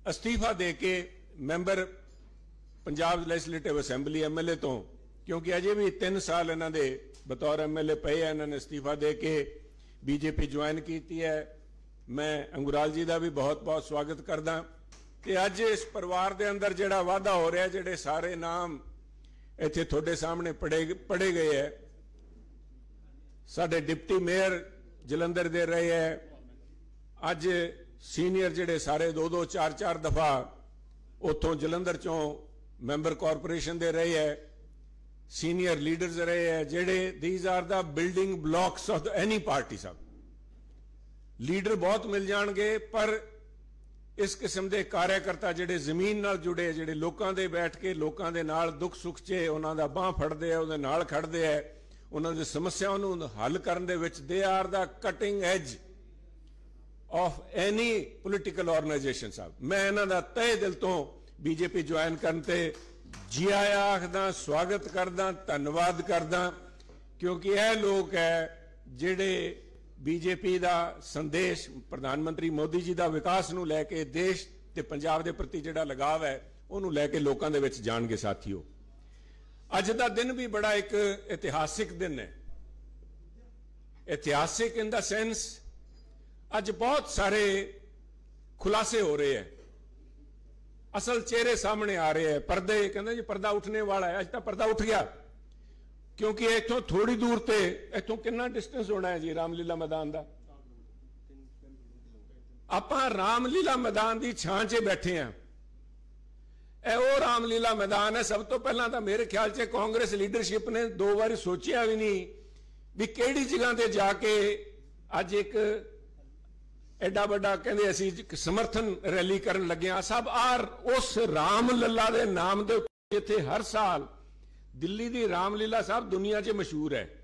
ਅਸਤੀਫਾ ਦੇ ਕੇ member Punjab legislative assembly MLA ਤੋਂ, ਕਿਉਂਕਿ ਅਜੇ ਵੀ 3 ਸਾਲ ਇਹਨਾਂ ਦੇ ਬਤੌਰ MLA ਪਏ ਆ, ਇਹਨਾਂ ਨੇ ਅਸਤੀਫਾ ਦੇ ਕੇ BJP ਜੁਆਇਨ ਕੀਤੀ ਹੈ। ਮੈਂ ਅੰਗੁਰਾਲ ਜੀ ਦਾ ਵੀ ਬਹੁਤ-ਬਹੁਤ ਸਵਾਗਤ ਕਰਦਾ ਤੇ ਅੱਜ ਇਸ ਪਰਿਵਾਰ ਦੇ ਅੰਦਰ ਜਿਹੜਾ ਵਾਧਾ ਹੋ ਰਿਹਾ, ਜਿਹੜੇ ਸਾਰੇ ਨਾਮ ਇੱਥੇ ਤੁਹਾਡੇ ਸਾਹਮਣੇ ਪੜ੍ਹੇ ਗਏ ਹੈ। ਸਾਡੇ ਡਿਪਟੀ ਮੇਅਰ ਜਲੰਧਰ ਦੇ ਰਹੇ ਹੈ, ਅੱਜ ਸੀਨੀਅਰ ਜਿਹੜੇ ਸਾਰੇ 2-2 4-4 ਦਫਾ ਉੱਥੋਂ ਜਲੰਧਰ ਚੋਂ ਮੈਂਬਰ ਕਾਰਪੋਰੇਸ਼ਨ ਦੇ ਰਹੇ ਹੈ, ਸੀਨੀਅਰ ਲੀਡਰਸ ਰਹੇ ਹੈ, ਜਿਹੜੇ these are the building blocks of any party. ਸਾਹਿਬ ਲੀਡਰ ਬਹੁਤ ਮਿਲ ਜਾਣਗੇ, ਪਰ ਇਸ ਕਿਸਮ ਦੇ ਕਾਰਿਆਕਰਤਾ ਜਿਹੜੇ ਜ਼ਮੀਨ ਨਾਲ ਜੁੜੇ, ਜਿਹੜੇ ਲੋਕਾਂ ਦੇ ਬੈਠ ਕੇ ਲੋਕਾਂ ਦੇ ਨਾਲ ਦੁੱਖ ਸੁੱਖ 'ਚ ਉਹਨਾਂ ਦਾ ਬਾਂਹ ਫੜਦੇ ਆ, ਉਹਦੇ ਨਾਲ ਖੜਦੇ ਆ, ਉਹਨਾਂ ਦੀ ਸਮੱਸਿਆਵਾਂ ਨੂੰ ਹੱਲ ਕਰਨ ਦੇ ਵਿੱਚ ਦੇ are the cutting edge of any political organisation. ਸਾਹਿਬ ਮੈਂ ਇਹਨਾਂ ਦਾ ਤਹਿ ਦਿਲ ਤੋਂ BJP ਜੁਆਇਨ ਕਰਨ ਤੇ ਜੀ ਆਇਆਂ ਆਖਦਾ, ਸਵਾਗਤ ਕਰਦਾ, ਧੰਨਵਾਦ ਕਰਦਾ, ਕਿਉਂਕਿ ਇਹ ਲੋਕ ਹੈ ਜਿਹੜੇ BJP ਦਾ ਸੰਦੇਸ਼ ਪ੍ਰਧਾਨ ਮੰਤਰੀ ਮੋਦੀ ਜੀ ਦਾ ਵਿਕਾਸ ਨੂੰ ਲੈ ਕੇ, ਦੇਸ਼ ਤੇ ਪੰਜਾਬ ਦੇ ਪ੍ਰਤੀ ਜਿਹੜਾ ਲਗਾਵ ਹੈ ਉਹਨੂੰ ਲੈ ਕੇ ਲੋਕਾਂ ਦੇ ਵਿੱਚ ਜਾਣਗੇ। ਸਾਥੀਓ, ਅੱਜ ਦਾ ਦਿਨ ਵੀ ਬੜਾ ਇੱਕ ਇਤਿਹਾਸਿਕ ਦਿਨ ਹੈ। ਇਤਿਹਾਸਿਕ ਇਨ ਦਾ ਸੈਂਸ ਅੱਜ ਬਹੁਤ ਸਾਰੇ ਖੁਲਾਸੇ ਹੋ ਰਹੇ ਹੈ, ਅਸਲ ਚਿਹਰੇ ਸਾਹਮਣੇ ਆ ਰਹੇ ਹੈ। ਪਰਦੇ ਕਹਿੰਦੇ ਜੀ ਪਰਦਾ ਉੱਠਣੇ ਵਾਲਾ ਹੈ, ਅੱਜ ਤਾਂ ਪਰਦਾ ਉੱਠ ਗਿਆ, ਕਿਉਂਕਿ ਇੱਥੋਂ ਥੋੜੀ ਦੂਰ ਤੇ, ਇੱਥੋਂ ਕਿੰਨਾ ਡਿਸਟੈਂਸ ਹੋਣਾ ਹੈ ਜੀ ਰਾਮਲੀਲਾ ਮੈਦਾਨ ਦਾ? ਆਪਾਂ ਰਾਮਲੀਲਾ ਮੈਦਾਨ ਦੀ ਛਾਂ 'ਚ ਬੈਠੇ ਆ। ਇਹ ਉਹ ਰਾਮਲੀਲਾ ਮੈਦਾਨ ਹੈ। ਸਭ ਤੋਂ ਪਹਿਲਾਂ ਤਾਂ ਮੇਰੇ ਖਿਆਲ 'ਚ ਕਾਂਗਰਸ ਲੀਡਰਸ਼ਿਪ ਨੇ 2 ਵਾਰੀ ਸੋਚਿਆ ਵੀ ਨਹੀਂ ਵੀ ਕਿਹੜੀ ਜਗ੍ਹਾ ਤੇ ਜਾ ਕੇ ਅੱਜ ਇੱਕ ਐਡਾ ਵੱਡਾ ਕਹਿੰਦੇ ਅਸੀਂ ਸਮਰਥਨ ਰੈਲੀ ਕਰਨ ਲੱਗੇ ਆ। ਸਭ ਆਰ ਉਸ ਰਾਮ ਲੱਲਾ ਦੇ ਨਾਮ ਦੇ ਉੱਤੇ, ਜਿੱਥੇ ਹਰ ਸਾਲ ਦਿੱਲੀ ਦੀ ਰਾਮਲੀਲਾ ਸਾਹਿਬ ਦੁਨੀਆ 'ਚ ਮਸ਼ਹੂਰ ਹੈ।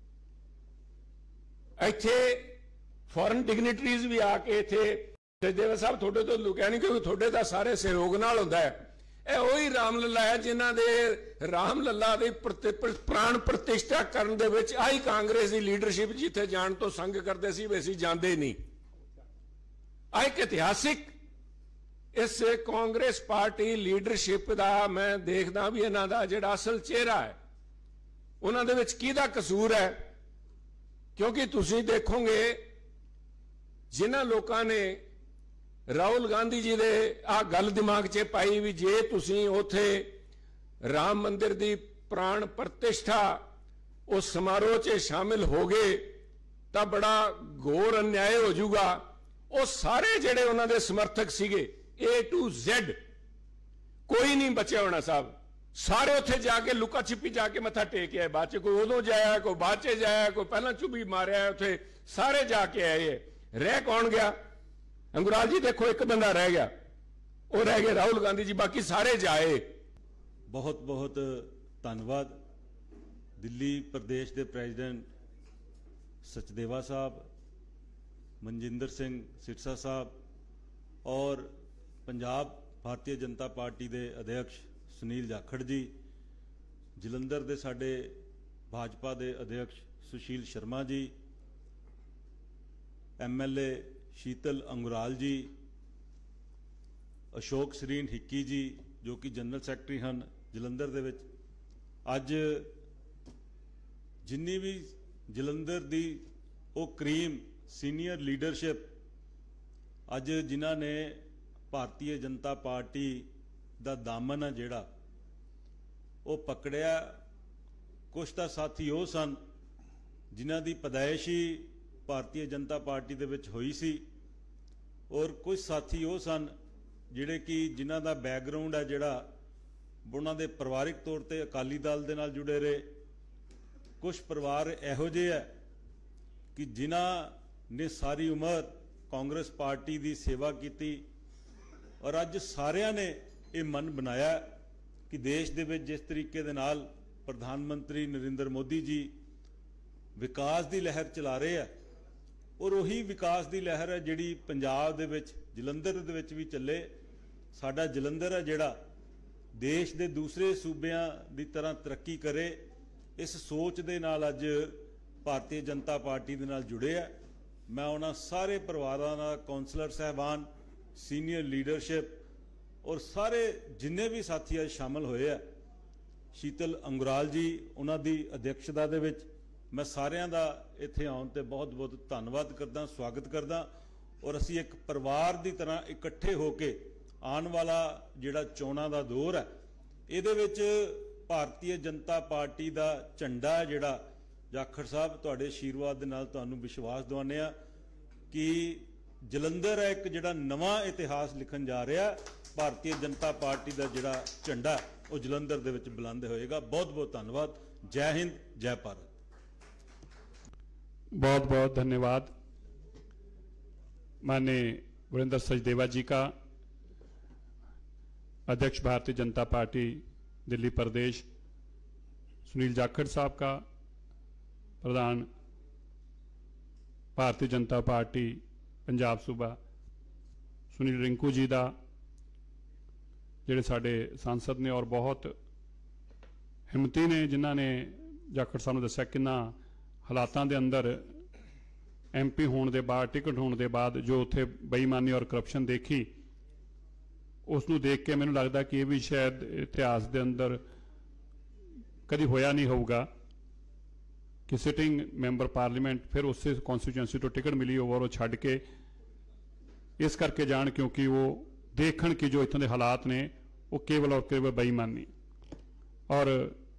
ਇੱਥੇ ਫੋਰਨ ਡਿਗਨਿਟਰੀਜ਼ ਵੀ ਆ ਕੇ ਇੱਥੇ ਜੱਜੇਦਾਰ ਸਾਹਿਬ ਤੁਹਾਡੇ ਤੋਂ ਲੁਕਿਆ ਨਹੀਂ, ਕਿਉਂਕਿ ਤੁਹਾਡੇ ਦਾ ਸਾਰੇ ਸਹਿਯੋਗ ਨਾਲ ਹੁੰਦਾ ਹੈ। ਇਹ ਉਹੀ ਰਾਮ ਲੱਲਾ ਹੈ ਜਿਨ੍ਹਾਂ ਦੇ ਰਾਮ ਲੱਲਾ ਦੀ ਪ੍ਰਾਣ ਪ੍ਰਤਿਸ਼ਠਾ ਕਰਨ ਦੇ ਵਿੱਚ ਆਈ ਕਾਂਗਰਸ ਦੀ ਲੀਡਰਸ਼ਿਪ ਜਿੱਥੇ ਜਾਣ ਤੋਂ ਸੰਗ ਕਰਦੇ ਸੀ, ਵੀ ਅਸੀਂ ਜਾਂਦੇ ਨਹੀਂ। ਆ ਇੱਕ ਇਤਿਹਾਸਿਕ ਇਸ ਕਾਂਗਰਸ ਪਾਰਟੀ ਲੀਡਰਸ਼ਿਪ ਦਾ ਮੈਂ ਦੇਖਦਾ ਵੀ ਇਹਨਾਂ ਦਾ ਜਿਹੜਾ ਅਸਲ ਚਿਹਰਾ ਹੈ, ਉਹਨਾਂ ਦੇ ਵਿੱਚ ਕਿਹਦਾ ਕਸੂਰ ਹੈ? ਕਿਉਂਕਿ ਤੁਸੀਂ ਦੇਖੋਗੇ ਜਿਨ੍ਹਾਂ ਲੋਕਾਂ ਨੇ ਰਾਹੁਲ ਗਾਂਧੀ ਜੀ ਦੇ ਆ ਗੱਲ ਦਿਮਾਗ 'ਚ ਪਾਈ ਵੀ ਜੇ ਤੁਸੀਂ ਉੱਥੇ ਰਾਮ ਮੰਦਿਰ ਦੀ ਪ੍ਰਾਣ ਪ੍ਰਤਿਸ਼ਠਾ ਉਸ ਸਮਾਰੋਹ 'ਚ ਸ਼ਾਮਿਲ ਹੋ ਗਏ ਤਾਂ ਬੜਾ ਘੋਰ ਅਨਿਆਏ ਹੋ ਜਾਊਗਾ। ਉਹ ਸਾਰੇ ਜਿਹੜੇ ਉਹਨਾਂ ਦੇ ਸਮਰਥਕ ਸੀਗੇ A to Z, ਕੋਈ ਨਹੀਂ ਬਚਿਆ ਹੋਣਾ ਸਾਹਿਬ। ਸਾਰੇ ਉੱਥੇ ਜਾ ਕੇ ਲੁਕਾ ਛਿਪੀ ਜਾ ਕੇ ਮੱਥਾ ਟੇਕ ਆਏ। ਬਾਅਦ 'ਚ ਕੋਈ ਉਦੋਂ ਜਾਇਆ, ਕੋਈ ਬਾਅਦ 'ਚ ਜਾਇਆ, ਕੋਈ ਪਹਿਲਾਂ ਚੁਬੀ ਮਾਰਿਆ, ਉੱਥੇ ਸਾਰੇ ਜਾ ਕੇ ਆਏ। ਰਹਿ ਕੌਣ ਗਿਆ? ਅੰਗੁਰਾਲ ਜੀ ਦੇਖੋ, ਇੱਕ ਬੰਦਾ ਰਹਿ ਗਿਆ, ਉਹ ਰਹਿ ਗਿਆ ਰਾਹੁਲ ਗਾਂਧੀ ਜੀ, ਬਾਕੀ ਸਾਰੇ ਜਾਏ। ਬਹੁਤ ਬਹੁਤ ਧੰਨਵਾਦ ਦਿੱਲੀ ਪ੍ਰਦੇਸ਼ ਦੇ ਪ੍ਰੈਜ਼ੀਡੈਂਟ ਸਚਦੇਵਾ ਸਾਹਿਬ, ਮਨਜਿੰਦਰ ਸਿੰਘ ਸਿਰਸਾ ਸਾਹਿਬ ਔਰ ਪੰਜਾਬ ਭਾਰਤੀ ਜਨਤਾ ਪਾਰਟੀ ਦੇ ਅਧਿਕਸ਼ ਸੁਨੀਲ ਜਾਖੜ ਜੀ, ਜਲੰਧਰ ਦੇ ਸਾਡੇ ਭਾਜਪਾ ਦੇ ਅਧਿਕਸ਼ ਸੁਸ਼ੀਲ ਸ਼ਰਮਾ ਜੀ, MLA ਸ਼ੀਤਲ ਅੰਗੁਰਾਲ ਜੀ, ਅਸ਼ੋਕ ਸਰੀਨ ਹਿੱਕੀ ਜੀ ਜੋ ਕਿ ਜਨਰਲ ਸੈਕਟਰੀ ਹਨ ਜਲੰਧਰ ਦੇ ਵਿੱਚ। ਅੱਜ ਜਿੰਨੀ ਵੀ ਜਲੰਧਰ ਦੀ ਉਹ ਕਰੀਮ ਸੀਨੀਅਰ ਲੀਡਰਸ਼ਿਪ ਅੱਜ ਜਿਨ੍ਹਾਂ ਨੇ ਭਾਰਤੀ ਜਨਤਾ ਪਾਰਟੀ ਦਾ ਦਾਮਨ ਹੈ ਜਿਹੜਾ ਉਹ ਪਕੜਿਆ, ਕੁਛ ਤਾਂ ਸਾਥੀ ਉਹ ਸਨ ਜਿਨ੍ਹਾਂ ਦੀ ਪੈਦਾਇਸ਼ ਹੀ ਭਾਰਤੀ ਜਨਤਾ ਪਾਰਟੀ ਦੇ ਵਿੱਚ ਹੋਈ ਸੀ ਔਰ ਕੁਝ ਸਾਥੀ ਉਹ ਸਨ ਜਿਹੜੇ ਕਿ ਜਿਨ੍ਹਾਂ ਦਾ ਬੈਕਗ੍ਰਾਉਂਡ ਹੈ ਜਿਹੜਾ ਉਹਨਾਂ ਦੇ ਪਰਿਵਾਰਿਕ ਤੌਰ ਤੇ ਅਕਾਲੀ ਦਲ ਦੇ ਨਾਲ ਜੁੜੇ ਰਹੇ। ਕੁਝ ਪਰਿਵਾਰ ਇਹੋ ਜਿਹੇ ਹੈ ਕਿ ਜਿਨ੍ਹਾਂ ਨੇ ਸਾਰੀ ਉਮਰ ਕਾਂਗਰਸ ਪਾਰਟੀ ਦੀ ਸੇਵਾ ਕੀਤੀ ਔਰ ਅੱਜ ਸਾਰਿਆਂ ਨੇ ਇਹ ਮਨ ਬਣਾਇਆ ਕਿ ਦੇਸ਼ ਦੇ ਵਿੱਚ ਜਿਸ ਤਰੀਕੇ ਦੇ ਨਾਲ ਪ੍ਰਧਾਨ ਮੰਤਰੀ ਨਰਿੰਦਰ ਮੋਦੀ ਜੀ ਵਿਕਾਸ ਦੀ ਲਹਿਰ ਚਲਾ ਰਹੇ ਆ ਔਰ ਉਹੀ ਵਿਕਾਸ ਦੀ ਲਹਿਰ ਹੈ ਜਿਹੜੀ ਪੰਜਾਬ ਦੇ ਵਿੱਚ ਜਲੰਧਰ ਦੇ ਵਿੱਚ ਵੀ ਚੱਲੇ। ਸਾਡਾ ਜਲੰਧਰ ਹੈ ਜਿਹੜਾ ਦੇਸ਼ ਦੇ ਦੂਸਰੇ ਸੂਬਿਆਂ ਦੀ ਤਰ੍ਹਾਂ ਤਰੱਕੀ ਕਰੇ, ਇਸ ਸੋਚ ਦੇ ਨਾਲ ਅੱਜ ਭਾਰਤੀ ਜਨਤਾ ਪਾਰਟੀ ਦੇ ਨਾਲ ਜੁੜੇ ਆ। ਮੈਂ ਉਹਨਾਂ ਸਾਰੇ ਪਰਿਵਾਰਾਂ ਦਾ, ਕੌਂਸਲਰ ਸਾਹਿਬਾਨ, ਸੀਨੀਅਰ ਲੀਡਰਸ਼ਿਪ और सारे जिन्ने भी साथी आज शामिल होए आ, शीतल अंगुराल जी उन्हां दी अध्यक्षता दे विच मैं सारिਆਂ ਦਾ ਇੱਥੇ ਆਉਣ ਤੇ बहुत बहुत ਧੰਨਵਾਦ करदा, स्वागत करदा। और ਅਸੀਂ एक परिवार की तरह इकट्ठे होके आने वाला जिहड़ा चोणां दा दौर है ਇਹਦੇ ਵਿੱਚ भारतीय जनता पार्टी का झंडा है जिहड़ा जाखड़ साहब तुहाडे आशीर्वाद दे नाल तुहानूं विश्वास दिवाने आ कि जलंधर है एक जिहड़ा नवां इतिहास लिखण जा रहा, भारतीय जनता पार्टी का जिहड़ा झंडा वो जलंधर दे विच बुलंद होएगा। बहुत बहुत धन्यवाद। जय हिंद, जय भारत। बहुत बहुत धन्यवाद माननीय वीरेंद्र सचदेवा जी का, अध्यक्ष भारतीय जनता पार्टी दिल्ली प्रदेश, सुनील जाखड़ साहब का, प्रधान भारतीय जनता पार्टी पंजाब सूबा सुनील रिंकू जी का, जिहड़े साडे सांसद ने और बहुत हिम्मती ने, जिन्हां ने जाखड़ साहब ने दस्सिया किन्ना हालातां दे अंदर MP होने के बाद, टिकट होने के बाद जो उत्थे बेईमानी और करप्शन देखी, उसनूं देख के मैनूं लगदा कि ये भी शायद इतिहास के अंदर कभी होया नहीं होगा कि सिटिंग मैंबर पार्लीमेंट फिर उससे कॉन्स्टिट्यूएंसी तो टिकट मिली और वो छड्ड के इस करके जान, क्योंकि वो देखण कि जो इत्थों के हालात ने वो केवल और केवल बेईमानी। और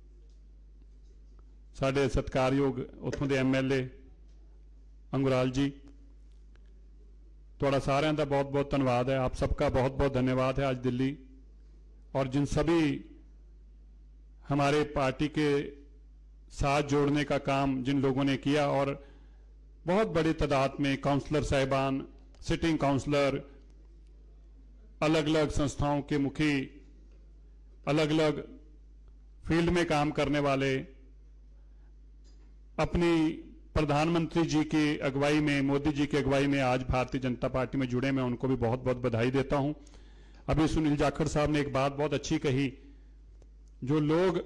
साडे सत्कारयोग उत्थों के MLA अंगुराल जी, थोड़ा सारिਆਂ का बहुत बहुत धन्यवाद है। आप सबका बहुत बहुत धन्यवाद है आज दिल्ली और जिन सभी हमारे पार्टी के साथ जोड़ने का काम जिन लोगों ने किया, और बहुत बड़ी तादाद में काउंसलर साहिबान, सिटिंग काउंसलर, अलग अलग संस्थाओं के मुखी, अलग अलग फील्ड में काम करने वाले, अपनी प्रधानमंत्री जी की अगुवाई में, मोदी जी की अगुवाई में आज भारतीय जनता पार्टी में जुड़े, मैं उनको भी बहुत बहुत बधाई देता हूं। अभी सुनील जाखड़ साहब ने एक बात बहुत अच्छी कही, जो लोग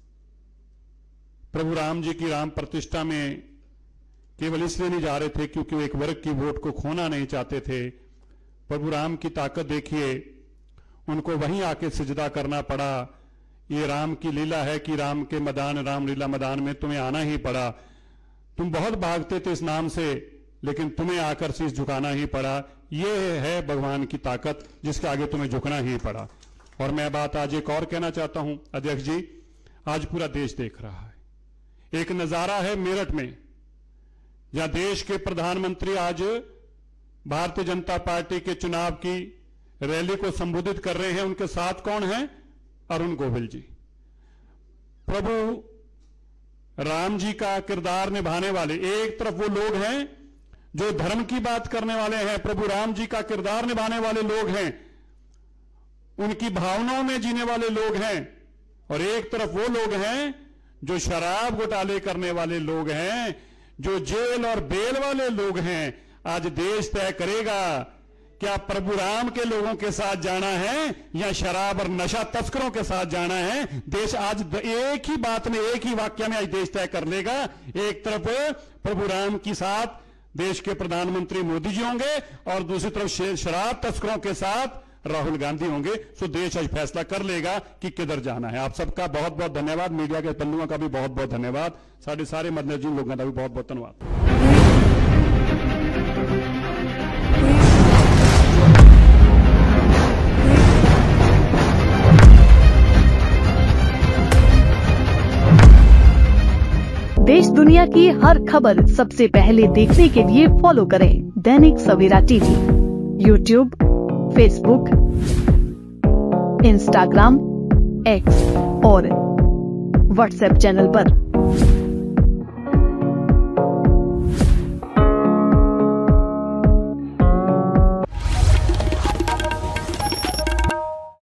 प्रभु राम जी की राम प्रतिष्ठा में केवल इसलिए नहीं जा रहे थे क्योंकि वो एक वर्ग की वोट को खोना नहीं चाहते थे। प्रभु राम की ताकत देखिए, उनको वहीं आके सिजदा करना पड़ा। ये राम की लीला है कि राम के मैदान, रामलीला मैदान में तुम्हें आना ही पड़ा। तुम बहुत भागते थे इस नाम से, लेकिन तुम्हें आकर शीश झुकाना ही पड़ा। ये है भगवान की ताकत जिसके आगे तुम्हें झुकना ही पड़ा। और मैं बात आज एक और कहना चाहता हूं अध्यक्ष जी, आज पूरा देश देख रहा है। एक नजारा है मेरठ में, जहां देश के प्रधानमंत्री आज भारतीय जनता पार्टी के चुनाव की रैली को संबोधित कर रहे हैं। उनके साथ कौन है? अरुण गोविल जी, प्रभु राम जी का किरदार निभाने वाले। एक तरफ वो लोग हैं जो धर्म की बात करने वाले हैं, प्रभु राम जी का किरदार निभाने वाले लोग हैं, उनकी भावनाओं में जीने वाले लोग हैं, और एक तरफ वो लोग हैं जो शराब घोटाले करने वाले लोग हैं, जो जेल और बेल वाले लोग हैं। आज देश तय करेगा क्या प्रभु राम के लोगों के साथ जाना है या शराब और नशा तस्करों के साथ जाना है। देश आज एक ही बात में, एक ही वाक्य में आज देश तय कर लेगा। एक तरफ प्रभु राम के साथ देश के प्रधानमंत्री मोदी जी होंगे और दूसरी तरफ शराब तस्करों के साथ राहुल गांधी होंगे। सो देश आज फैसला कर लेगा कि किधर जाना है। आप सबका बहुत बहुत धन्यवाद। मीडिया के बंधुओं का भी बहुत बहुत धन्यवाद। साढ़े सारे मदनजीन लोगों का भी बहुत बहुत धन्यवाद। देश दुनिया की हर खबर सबसे पहले देखने के लिए फॉलो करें Dainik Savera TV, YouTube, Facebook, Instagram, X और व्हाट्सएप चैनल पर।